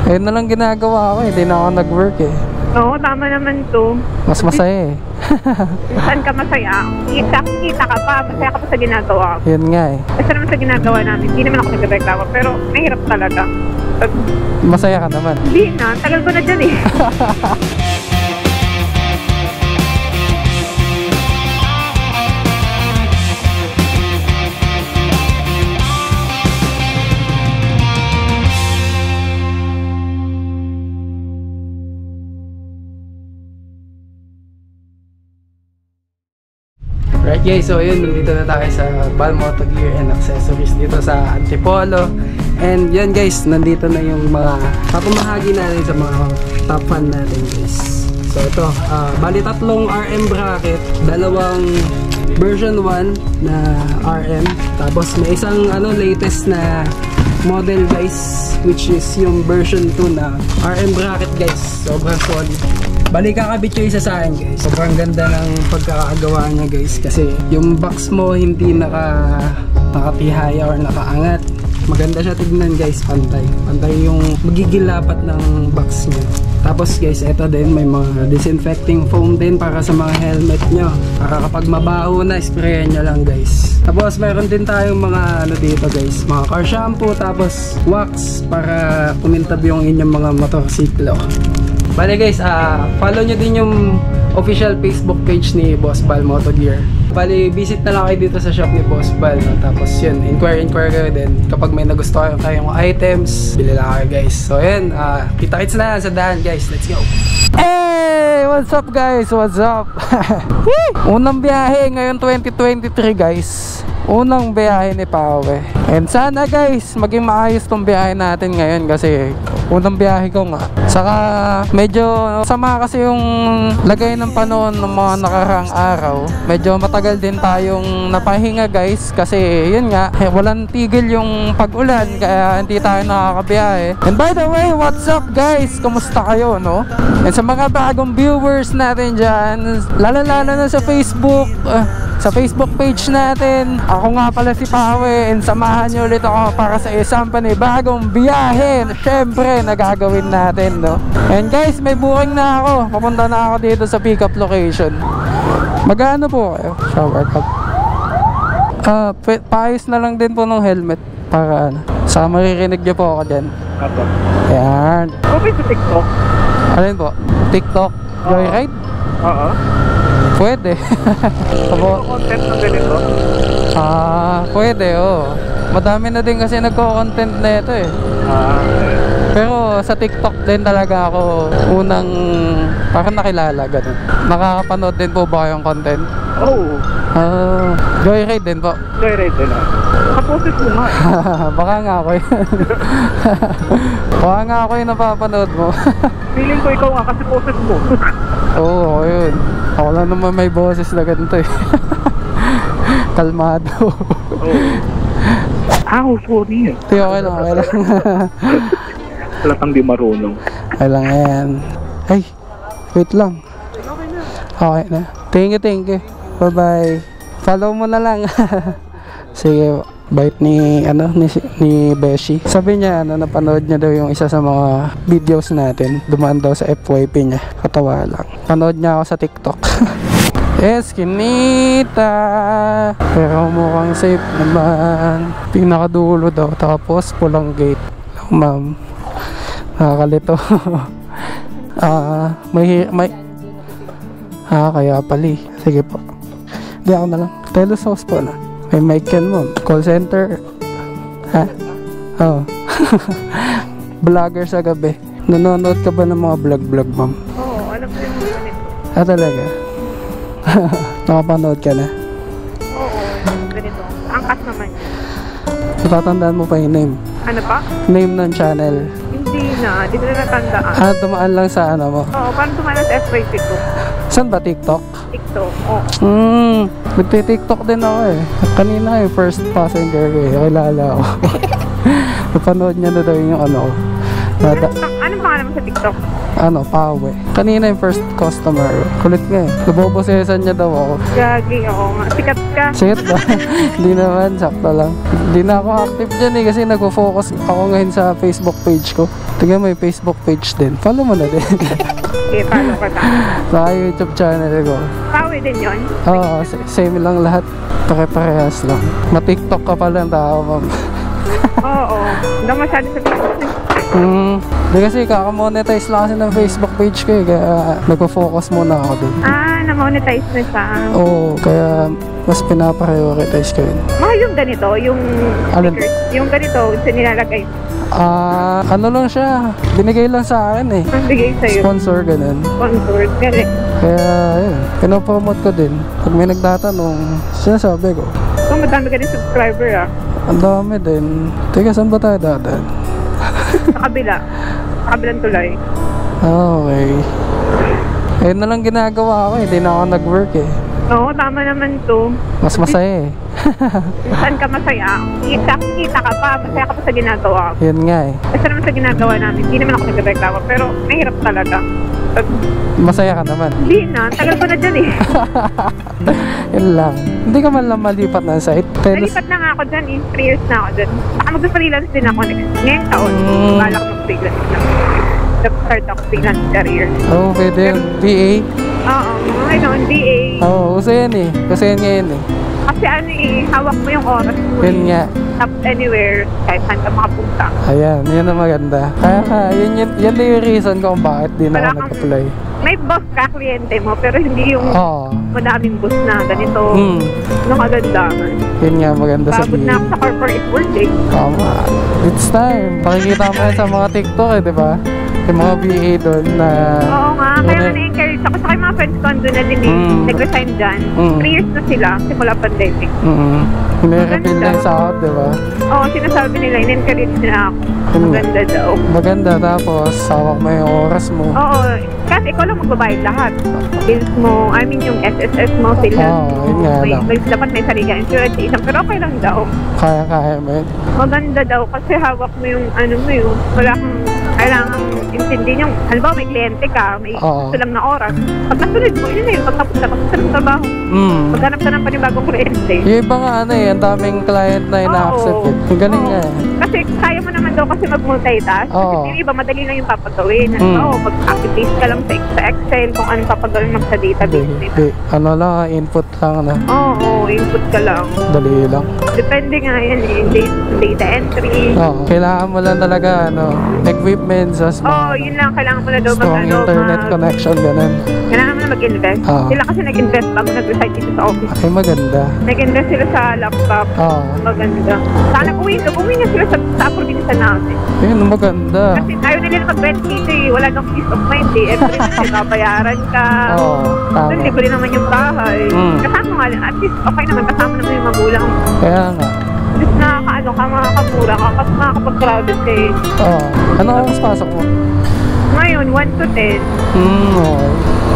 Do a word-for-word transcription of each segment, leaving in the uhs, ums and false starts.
Ayun na lang ginagawa ko, hindi na ako nag-work eh. Oo, tama naman to. Mas masaya eh. Saan ka masaya? Kita ka pa, masaya ka pa sa ginagawa ko. Yun nga eh. Kasi naman sa ginagawa namin, hindi naman ako nagreklamo, pero mahirap talaga. Pag... Masaya ka naman. Hindi na, tagal ko na dyan eh. Right guys, so yun, nandito na tayo sa Bal Moto Gear and Accessories dito sa Antipolo. And yun guys, nandito na yung mga papamahagi natin sa mga top fan natin guys. So ito, uh, bali tatlong R M bracket, dalawang version one na R M, tapos may isang ano latest na model guys, which is yung version two na R M bracket guys. Sobrang solid. Bali kakabit yung isa sa akin guys. Sobrang ganda ng pagkakagawa niya guys. Kasi yung box mo hindi naka nakatihaya or nakaangat. Maganda siya tignan guys, pantay. Pantay yung magiging lapat ng box niya. Tapos guys, ito din may mga disinfecting foam din para sa mga helmet nyo. Para kapag mabaho na, sprayan nyo lang guys. Tapos meron din tayong mga ano dito guys, mga car shampoo, tapos wax para kumintab yung inyong mga motorsiklo. Bale guys, uh, follow nyo din yung official Facebook page ni Boss Bal Moto Gear. Bale, visit na lang kayo dito sa shop ni Boss Bal, no? Tapos yun, inquire inquire kayo din. Kapag may nagustuhan kayong items, bili lang kayo guys. So yun, uh, kita-kits na sa daan guys. Let's go! Hey! What's up guys? What's up? Unang biyahe ngayon twenty twenty-three guys. Unang biyahe ni Pawe. And sana guys, maging maayos tong biyahe natin ngayon kasi unang biyahe ko nga. Saka medyo sama kasi yung lagay ng panahon ng mga nakarang araw. Medyo matagal din tayong napahinga guys kasi yun nga, walang tigil yung pag-ulan kaya hindi tayo nakakabiyahe. And by the way, what's up guys? Kumusta kayo, no? And sa mga bagong viewers natin dyan, lalo-lalo na sa Facebook, uh, sa Facebook page natin, ako nga pala si Pawe and samahan nyo ulit ako para sa isang panibagong biyahe na syempre nagagawin natin, no? And guys, may booking na ako. Papunta na ako dito sa pick up location. Magkano po kayo? Shower cup. Uh, paayos na lang din po ng helmet para ano. Saka maririnig nyo po ako dyan. Apo. Ayan. Okay sa TikTok? Alin po? TikTok? Joyride? Oo. Pwede. Ano content na ganito? Ah, pwede oh. Madami na din kasi nagko-content na ito eh. Ah, pero sa TikTok din talaga ako unang parang nakilala ganun. Nakakapanood din po ba yung content? Oo. Ah, Joyride din po. Joyride din ah. Kaposes mo nga eh. Baka nga ako yun. Baka nga ako yung napapanood mo. Feeling ko ikaw nga kasi poses mo. Oo, oh, yun. Ako lang naman may boses na ganito eh. Kalmado. Oo. Ah, sorry. Hindi, okay lang, okay lang. Halatang di marunong. Okay lang yan. Ay, wait lang. Okay na. Thank you, thank you. Bye bye. Follow mo na lang. Sige, bait ni ano ni, ni Beshi. Sabi niya ano, napanood niya daw yung isa sa mga videos natin. Dumaan daw sa F Y P niya. Katawa lang. Panood niya ako sa TikTok. Eskinita. Pero mukhang safe naman. Pinakadulo daw. Tapos pulang gate. Oh, ma'am. Nakakalito. Ah, may may Ah, kaya pali. Sige po. Hindi ako na lang. Telesource po na. May mic yan mo. Call center. Ha? Oo. Oh. Vlogger sa gabi. Nanonood ka ba ng mga vlog-vlog, ma'am? Oo, alam ko yung mga ganito. Ah, talaga? Nakapanood ka na? Oo, ganito. Angkas naman. Natatandaan mo pa yung name? Ano pa? Name ng channel? Hindi na, hindi ko na natandaan. Ah, dumaan lang sa ano mo? Oo, paano tumalas sa F Y P ko? Saan ba? TikTok? TikTok, oo. Hmm, nagti-TikTok din ako eh. Kanina yung first passenger ko eh, kilala ako. Napanood niya na daw yung ano, Nada, Anong pangalan mo sa TikTok? ano, Pawe. Kanina yung first customer. Kulit nga eh. Nabobosesan niya daw ako. Gagi, oo nga. Sikat ka. Shit ba? Hindi naman, sakto lang. Hindi na ako active dyan eh kasi nagpo-focus ako ngayon sa Facebook page ko. Tingnan mo yung Facebook page din. Follow mo na din. Okay, follow ka na. Sa YouTube channel ko. Pawi din yun. Oo, s- same lang lahat. Pare-parehas lang. Ma-TikTok ka pala ang tao, ma'am. Oo. Hindi masyado sa TikTok. Hmm. Di kasi kakamonetize lang kasi ng Facebook page ko eh. Kaya nagpo-focus muna ako din. Ah, na-monetize na siya. Oo, kaya mas pinaprioritize ko yun. Mahal yung ganito, yung Alin? stickers. Yung ganito, sa nilalagay. Ah, ano lang siya. Binigay lang sa akin eh. Ang bigay sa'yo. Sponsor, ganun. Sponsored. Galing. Kaya, yun. Pinopromote ko din. Pag may nagtatanong, sinasabi ko. So, madami ka din subscriber ah. Ang dami din. Teka, saan ba tayo dadaan? Sa kabila. Sa kabilang tulay. Ah, okay. Ayun na lang ginagawa ko eh. Hindi na ako nag-work eh. Oo, tama naman to. Mas masaya eh. Saan ka masaya? Kita, kita ka pa. Masaya ka pa sa ginagawa. Yun nga eh. Basta naman sa ginagawa namin. Hindi naman ako nagreklamo. Pero mahirap talaga. Pag, Masaya ka naman. hindi na. Tagal ko na dyan eh. Yun lang. Hindi ka man lang malipat ng site. Telos. Nalipat na nga ako dyan eh. three years na ako dyan. Saka mag-freelance din ako next. Ngayong taon. Mm. Balak mag-freelance na. Nag-start ako freelance career. Oo, oh, pwede yung B A. Oo, mga ganun, D A. Oo, oh, uso yan eh. Uso yan ngayon eh. Kasi ano eh, hawak mo yung oras mo. Yun eh. nga. Tap anywhere, kahit saan ka makapunta. Ayan, yun ang maganda. Kaya ka, yun, yun, yun din yung reason kung bakit di na Wala ako kang- nag-apply. May boss ka, kliyente mo, pero hindi yung Oo. madaming boss na ganito. Hmm. Nakagandaman. Yun nga, maganda sa Pagod B na A. ako sa corporate world eh. Tama. It's time. Pakikita mo yan sa mga TikTok eh, di ba? Yung mga B A doon na... Oo nga, kaya Ano? nga na-encourage ako. Saka yung mga friends ko andun na din eh. Mm. Nag-resign dyan. Mm. Three years na sila, simula pandemic. Mm-hmm. Hinirefill Maganda. lang sa out, di ba? Oo, sinasabi nila, in-encourage nila ako. Yun nga. Maganda daw. Maganda, tapos hawak mo yung oras mo. Oo, kasi ikaw lang magbabayad lahat. Bills mo, I mean yung S S S mo, sila. Oo, yun nga may, lang. may, dapat may sarili ka insurance sa isang, pero okay lang daw. Kaya-kaya mo yun. Maganda daw kasi hawak mo yung ano mo yung, wala kang kailangan intindihin yung, halimbawa may kliyente ka, may Oo. gusto lang na oras. Pag nasunod mo, yun na yun, pagtapos na pagtapos ng trabaho. Mm. Maghanap ka ng panibagong kliyente. Yung iba nga ano eh, ang daming client na ina-accept eh. Ang galing Oo. nga eh. Kasi kaya mo naman daw kasi mag-multitask. Oo. Kasi yung iba, madali lang yung papagawin. Mm. Oo, mag-copy-paste ka lang sa sa Excel kung anong papagawin mo sa database Di, nila. di, ano lang, input lang na. Oo, input ka lang. Dali lang. Depende nga yan eh, data, data entry. Oo. Kailangan mo lang talaga, ano, equipment, sa Oo, oh, yun lang. Kailangan mo na daw mag, strong ano, internet mag, connection, ganun. kailangan mo na mag-invest. Oo. Sila kasi nag-invest bago nag-resign dito sa office. Ay, maganda. Nag-invest sila sa laptop. Oo. Maganda. Sana uwi ka, uwi na sila sa, sa probinsya natin. Yun, maganda. Kasi ayaw na nila mag-rent dito eh. Wala nang peace of mind eh. Every month, babayaran ka. Oo, tama. Doon, libre naman yung bahay. Mm. Kasama nga, at least okay naman, kasama naman yung magulang. Kaya nga. At least nakakaano ka, makakamura ka, kasi makakapag-crowded ka eh. Oo. Ano oras pasok mo? Ngayon, one to ten. Hmm, okay.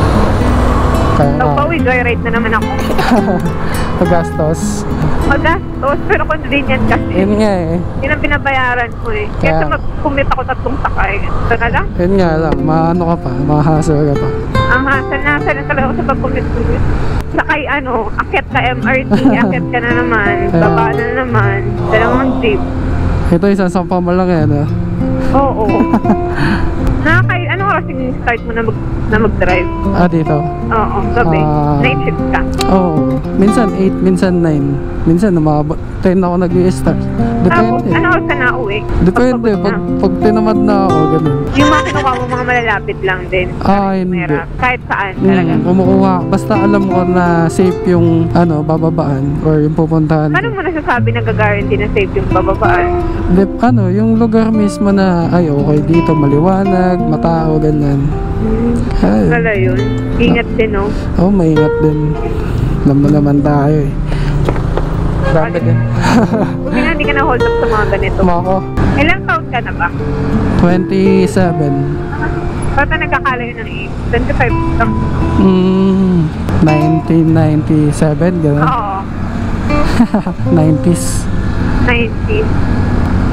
Kaya nga. Pag-pauwi, joyride na naman ako. Magastos. Magastos, pero convenient kasi. Yun nga eh. Yun ang binabayaran ko eh. Kaya Kaya- mag-commute ako tatlong sakay. Ito na lang. Yun nga lang. Maano ka pa. Mahasol ka pa. Ang hassle na, hassle na talaga ako sa pag-commute. Sakay ano, akit ka M R T, akit ka na naman, Kaya- baba na naman, dalawang jeep. Ito isang sampa mo lang yan. Ah. Oo. Nakakay, ano oras yung start mo na, mag, na mag-drive? ah, dito. Oo, gabi. Ah. Night shift ka. Oo. Minsan eight, minsan nine. Minsan umabot. ten ako nag-i-start. Tapos, Depende. ano oras ka na uwi? Depende. Pagpagod Pag, na. pag tinamad na ako, ganun. Yung mga kinukuha mo, mga malalapit lang din. Ah, hindi. Mahirap. Kahit saan talaga. Hmm, kumukuha. Basta alam ko na safe yung ano, bababaan or yung pupuntahan. Paano mo nasasabi na gag-guarantee na safe yung bababaan? Dep, ano, yung lugar mismo na ay okay dito, maliwanag, matao, ganyan. Ay, Wala yun. Ingat din, no? oh, maingat din. Alam mo naman tayo eh. Dami din. Buti na hindi ka na-hold up sa mga ganito. Mako, Ilang taon ka na ba? twenty-seven. Ba't na nagkakalayo ng age? twenty-five lang. Mm, nineteen ninety-seven, gano'n. Oo. nineties. nineteen.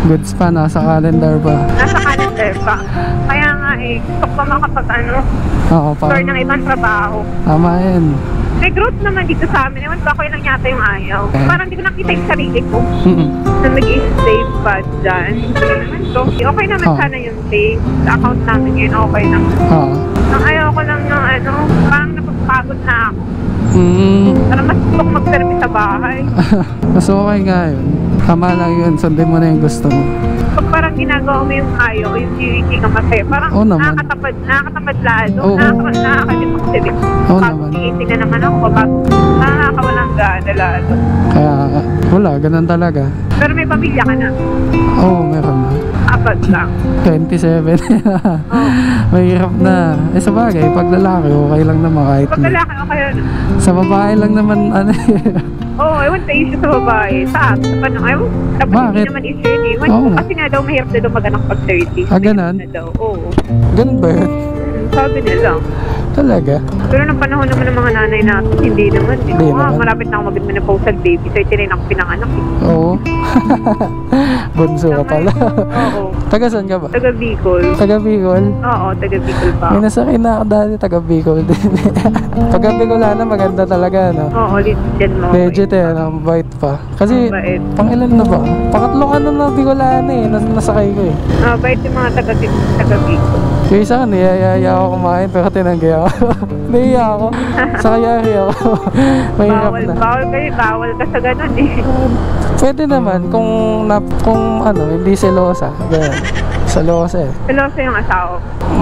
Goods pa, nasa calendar pa. Nasa calendar pa. Kaya nga eh, gusto ko makapag ano, Oo, start parang ng ibang trabaho. tama yun. May growth naman dito sa amin. Ewan ko ako lang yata yung ayaw. Eh. Parang hindi ko nakita yung sarili ko Mm-mm. na nag-i-stay pa dyan. Ano naman to? Okay naman Oh. sana yung stay. Sa account namin ngayon, okay naman. Oo. Ang ayaw ko lang ng ano, parang napapagod na ako. Mm. Parang mas gusto ko mag-service sa bahay. Mas okay nga yun. Tama lang yun. Sundin mo na yung gusto mo. Pag parang ginagawa mo yung ayaw, yung hindi ka masaya, parang Oo naman. nakakatamad, nakakatamad lalo. Oo. Nakaka- Nakakalimutin. Oo Bago naman. tigitin na naman ako, bago nakakawalang gana lalo. Kaya wala, ganun talaga. Pero may pamilya ka na. Oo, oh, meron na. Apat lang. twenty-seven. Mahirap na. Eh sa bagay, pag lalaki, okay lang naman kahit Pag lalaki, okay yun. sa babae lang naman ano eh. Oo, oh, ewan sa issue sa babae. Sa akin, sa panong, ewan, dapat Bakit? hindi naman issue yun eh. Ewan Oo ko, nga. kasi nga daw mahirap na daw mag-anak pag thirty. Ah, ganun? Na daw, oo. Ganun ba yun? Hmm, sabi nila. Talaga? Pero nung panahon naman ng mga nanay natin, hindi naman. Eh. Hindi Oo, naman. malapit na ako mag-menopausal baby. So, itirin ako pinanganak. Eh. Oo. Bunso ka pala. Oo. Taga saan ka ba? Taga Bicol. Taga Bicol? Oo, taga Bicol pa. May nasakay na ako dati, taga Bicol din. Pagka Bicolana, maganda talaga, no? Oo, legit mo. Legit eh, ang bait pa. Kasi, Ang bait. pang ilan na ba? Pangatlo ka na na Bicolana eh, nas nasakay ko eh. Ah, bait yung mga taga, taga Bicol. Yung isa ka, niyayaya ako kumain, pero tinanggi ako. Nahiya ako. Sakayari ako. Mahirap Bawal, na. bawal kayo, bawal ka sa ganun eh. Pwede naman kung, na, kung ano, hindi selosa. Ganyan. Selosa eh. Piloso yung asawa.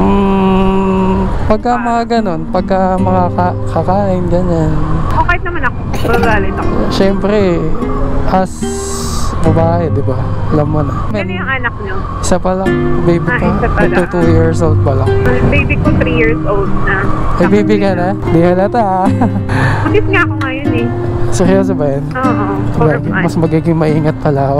Mm, pagka mga ganun, pagka mga ka- kakain, ganyan. O kahit naman ako, magalit ako. Siyempre, as babae, di ba? Alam mo na. Ano yung anak nyo? Isa pa lang, baby Ah, pa. isa pa lang. two years old pa lang. Ang baby ko three years old na. Ay, baby ka na? Di halata ah. Buntis nga ako ngayon eh. Seryoso ba yan? Oo, four Lagi, months. mas magiging maingat pala ako.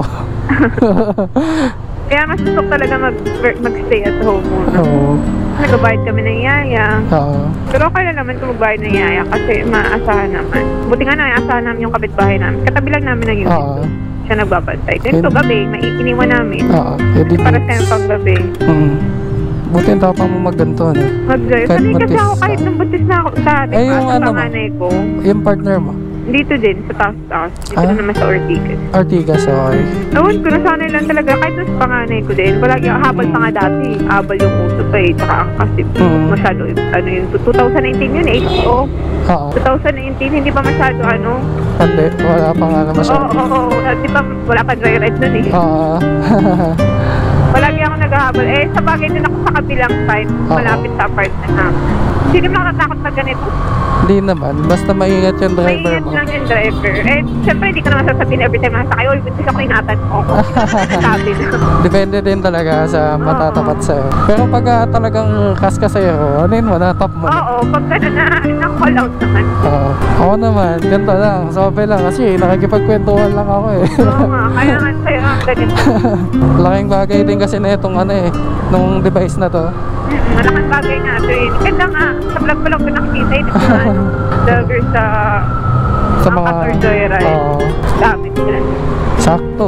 Kaya mas gusto ko talaga mag, mag-stay at home muna. Oo. Nagbabayad kami ng yaya. Oo. Pero okay lang naman kung magbayad ng yaya kasi maasahan naman. Buti nga na, asahan namin yung kapitbahay namin. Katabi lang namin ng unit. Oo. Siya nagbabantay. Ganito Yun. gabi, may iniwan namin. Oo. Edi Para sa yung pang gabi. Hmm. Buti yung tapang mo magganto, ano? Mag-drive. Kahit Sanay kasi buntis ako ka. kahit nung buntis na ako sa atin. Eh, yung sa ano mo? panganay ko. Yung partner mo? Dito din, sa taas-taas. Dito Ah? na naman sa Ortigas. Artigas, okay. Ewan ko, nasanay lang talaga. Kahit nung sa panganay ko din. Palagi ako habal pa nga dati. Habal yung uso pa eh. Tsaka ang kasi Mm. masyado, ano yung twenty nineteen yun eh. Oo. Oo. twenty nineteen, hindi pa masyado ano. Hindi, wala pa nga na Oo, masyado. oo, oo. At di ba wala pa dry ride nun eh. Oo. Palagi ako naghahabol. Eh, sa bagay din ako sa kabilang side. Oo. Malapit sa apartment namin. Hindi naman natatakot na ganito. Hindi naman, basta maingat yung driver Maingat mo. lang yung driver. Eh, syempre hindi ko naman sasabihin every time na sakay, oy, buntis ako, ingatan mo ako. Sabi na. Depende din talaga sa matatapat sa'yo. Pero pag ah, talagang kaskasero, ano yun mo, natap mo. na. Oo, pag gano'n na, na-call out naman. Oo. Ako naman, ganito lang, sobe lang kasi nakikipagkwentuhan lang ako eh. Oo nga, kaya nga sa'yo ang ganito. Laking bagay din kasi na itong ano eh, nung device na to. Mm, malaking bagay nga ito eh. Ganda nga, sa vlog ko lang ko nakikita eh. Dito na, ano, vlogger sa Sa mga... Motor Joyride. Oo. Gamit nila. Sakto.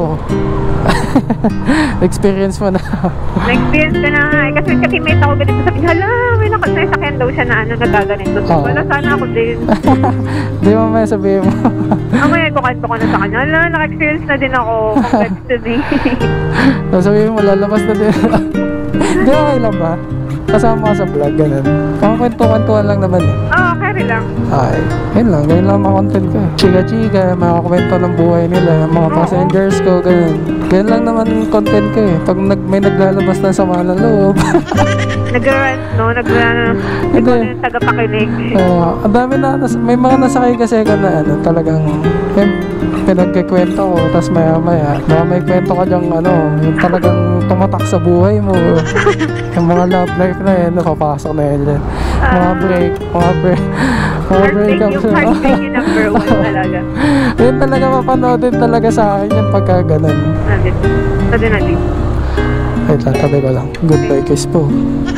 Experience mo na. Na-experience ko na nga eh. Kasi kasi may tao ganito sabi, hala, may nakasakyan daw siya na ano, nagaganito. So, Oo. wala sana ako din. Di mo may sabihin mo. Mamaya kukanto ko na sa kanya, hala, naka-experience na din ako. Congrats to me. So, sabihin mo, lalabas na din. Di okay lang ba? Kasama ka sa vlog, ganun. Pangkwento-kwentuhan lang naman eh. Oo, carry lang. Ay, yun lang. Ganyan lang mga content ko eh. Chika-chika, mga kwento ng buhay nila, mga Oo. passengers ko, ganun. Ganyan lang naman content ko eh. Pag nag, may naglalabas ng sama ng loob. Nag-rant, no? Nag-rant. Hindi. Ikaw na yung tagapakinig. Uh, ang dami na, nas- may mga nasakay kasi ako na ano, talagang yung pinagkikwento ko, tapos maya maya, baka may kwento ka dyang ano, yung talagang tumatak sa buhay mo. Yung mga love life na yun, napapasok na yun dyan. Mga Ah. break, mga break, mga Heartbreak break yung heartbreak yung number one talaga. Yun talaga mapanood din talaga sa akin yung pagka ganun. Nandito. Nandito natin. Wait lang, tabi ko lang. Goodbye kiss po.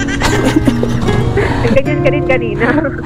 Ganyan ka rin kanina.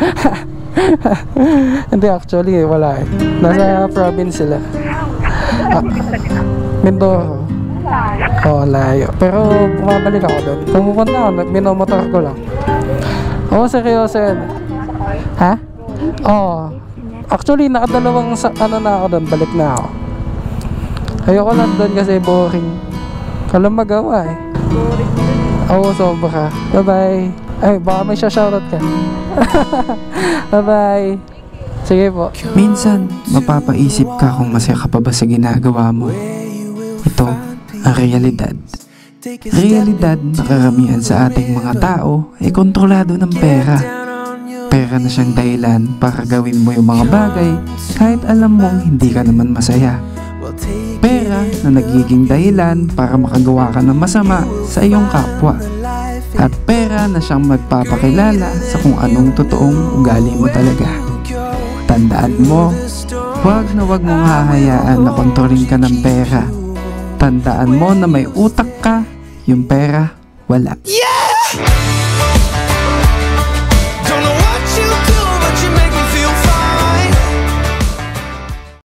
Hindi, actually, wala eh. Nasa province sila. Ah, Mindoro. Oo, layo. Pero bumabalik ako doon. Pumupunta ako, minomotor ko lang. Oo, seryoso yan. Ha? Oo. Actually, nakadalawang sa, ano na ako doon, balik na ako. Ayoko lang doon kasi boring. Walang magawa eh. Oo, sobra. Bye-bye. Ay, baka may shoutout ka. Bye-bye. Sige po. Minsan, mapapaisip ka kung masaya ka pa ba sa ginagawa mo. Ito ang realidad. Realidad na karamihan sa ating mga tao ay kontrolado ng pera. Pera na siyang dahilan para gawin mo yung mga bagay kahit alam mong hindi ka naman masaya. Pera na nagiging dahilan para makagawa ka ng masama sa iyong kapwa. At pera na siyang magpapakilala sa kung anong totoong ugali mo talaga. Tandaan mo, huwag na huwag mong hahayaan na kontrolin ka ng pera. Tandaan mo na may utak ka, yung pera, wala.